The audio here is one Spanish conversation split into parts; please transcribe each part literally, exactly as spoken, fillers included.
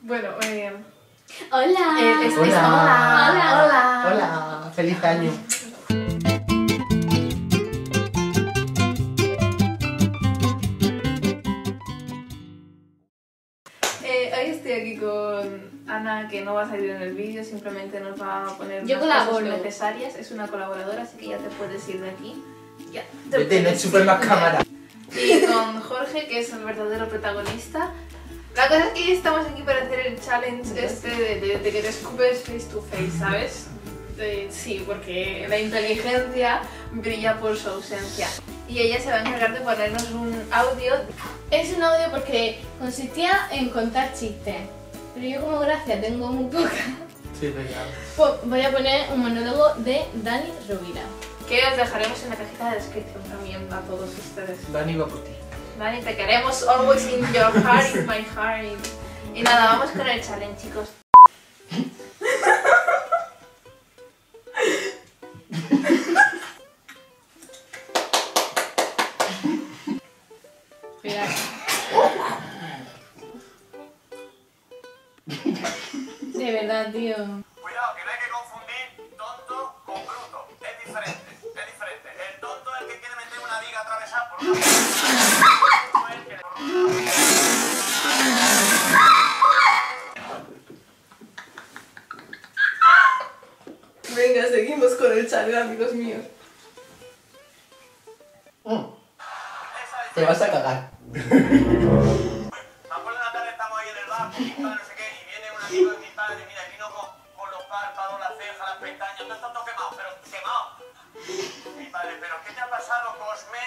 Bueno, eh... Hola. Eh, es, Hola. es, hola. Hola. Hola. Hola, feliz año. Eh, hoy estoy aquí con Ana, que no va a salir en el vídeo, simplemente nos va a poner Yo unas colaboro. cosas necesarias. Es una colaboradora, así que ya te puedes ir de aquí. Ya. te Vete, no puedes chupes ir más de- cámara. Y con Jorge, que es el verdadero protagonista. La cosa es que hoy estamos aquí para hacer el challenge este de, de- de que te escupes face to face, ¿sabes? De- sí, porque la inteligencia brilla por su ausencia. Y ella se va a encargar de ponernos un audio. Es un audio porque consistía en contar chistes. Pero yo como gracia tengo muy poca. Sí, venga. Pues voy a poner un monólogo de Dani Rovira. Que os dejaremos en la cajita de descripción también a todos ustedes. Dani va por ti. Dani, te queremos always in your heart, in my heart. Y nada, vamos con el challenge, chicos. Espera. De verdad, tío. Cuidado, que no hay que confundir tonto con bruto. Es diferente, es diferente. El tonto es el que quiere meter una viga atravesada por una no es el que... Venga, seguimos con el challenge, amigos míos. Mm, Esa es... te vas a cagar. Me acuerdo una tarde estamos ahí en el bar, con mi padre, no sé qué, y viene un amigo de mi padre, mira, vino con, con los párpados, las cejas, las pestañas, todo esto todo quemado, pero quemado. Mi padre, ¿pero qué te ha pasado, Cosme?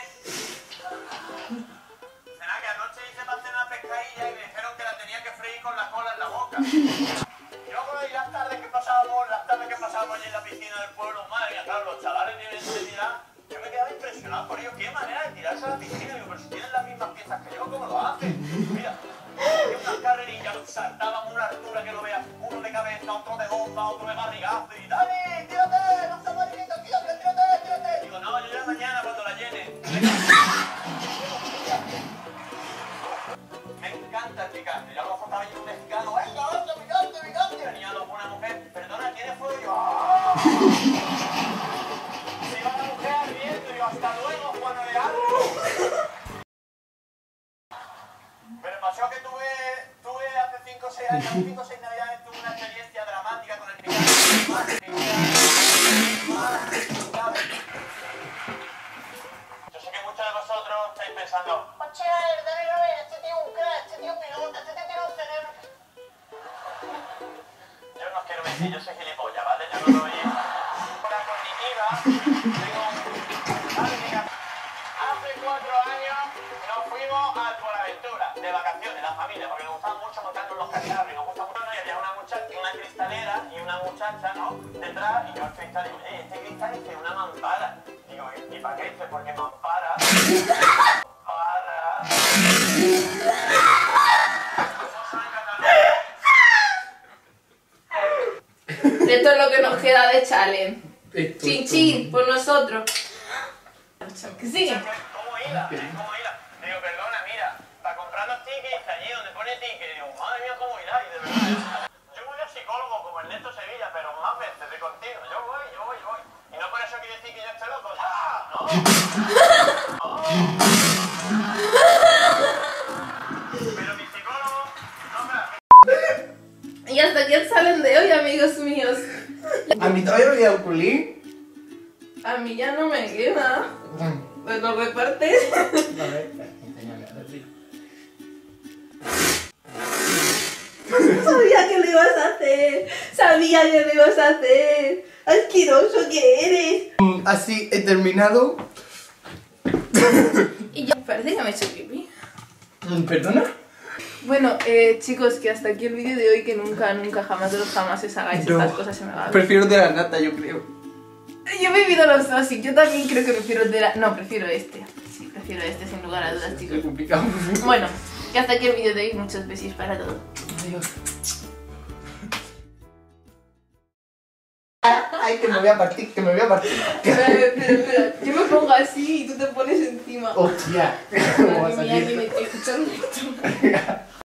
Será que anoche hice para hacer una pescadilla y me dijeron que la tenía que freír con la cola en la boca. Yo y las tardes que pasábamos, las tardes que pasábamos allí en la piscina del pueblo, madre mía, claro, los chavales tienen sensibilidad. Yo me quedaba impresionado por ellos, qué manera de tirarse a la piscina, digo, pero si tienen las mismas piezas que yo, ¿cómo lo hacen? Mira, hacía unas carrerillas, saltaban una altura que lo veas, uno de cabeza, otro de bomba, otro de barrigazo, y ¡Dani, tírate! ¡No está marinito, tírate, tírate, tírate! Digo, no, yo ya mañana cuando la llene. Me encanta el picante, ya a lo mejor estaba yo un mexicano, ¡venga, venga, picante, picante! Venía una mujer, perdona, ¿tienes fuego? Y yo, ¡ah! Se iba la mujer ardiendo, y yo, hasta luego, Juana de Arco. Pero pasó que tuve, tuve hace cinco o seis años, hace cinco o seis navidades, tuve una experiencia dramática con el picante. Yo sé que muchos de vosotros estáis pensando, oye, Dani Rovira, este tío es un crack, este tío es pilota, este tío tiene un cerebro. Yo no os quiero mentir, yo soy gilipollas, ¿vale? Yo no soy... La cognitiva, tengo un... Hace cuatro años nos fuimos al Buenaventura, de vacaciones, la familia, porque nos gustaba mucho montarnos los cacharros y nos gusta mucho, ¿no? Y había una muchacha, una cristalera y una muchacha, ¿no? Detrás, y yo al cristal digo, eh, este cristal es una mampara. Digo, ¿y para qué? Dice, porque mampara... Para... Esto es lo que nos queda de challenge. Esto, Chin esto. chin, por nosotros. Que sí. ¿Cómo iba? ¿Cómo iba? Digo, perdona, mira, para comprar los tickets allí donde pone ticket, digo, madre mía, ¿cómo irá? Y de verdad, yo voy a psicólogo como Ernesto Sevilla, pero más veces de continuo, yo voy, yo voy, yo voy. Y no por eso quiere decir que yo esté loco, ¡ah! No. No. Pero mi psicólogo, no me la... Y hasta aquí el challenge de hoy, amigos míos. A mí todavía me queda un culín. A mí ya no me queda. ¿Me lo repartes? A ver, enséñale, a ver, sí. Sabía que lo ibas a hacer. Sabía que lo ibas a hacer. Asqueroso que eres. Mm, Así he terminado. Y yo parece que me he hecho pipí. Mm, ¿Perdona? Bueno, eh, chicos, que hasta aquí el vídeo de hoy. Que nunca, nunca, jamás de los jamases hagáis No. estas cosas en la Prefiero de la nata, yo creo. Yo he vivido los dos y yo también creo que prefiero el de la... No, prefiero este. Sí, prefiero este sin lugar a dudas, Es chicos. complicado. Bueno, que hasta aquí el vídeo de hoy. Muchos besos para todos. Adiós. Ay, que me voy a partir, que me voy a partir. Espera, espera, espera. Yo me pongo así y tú te pones encima. Hostia. ¿Cómo va a Madre mía, salir? ni me estoy escuchando esto.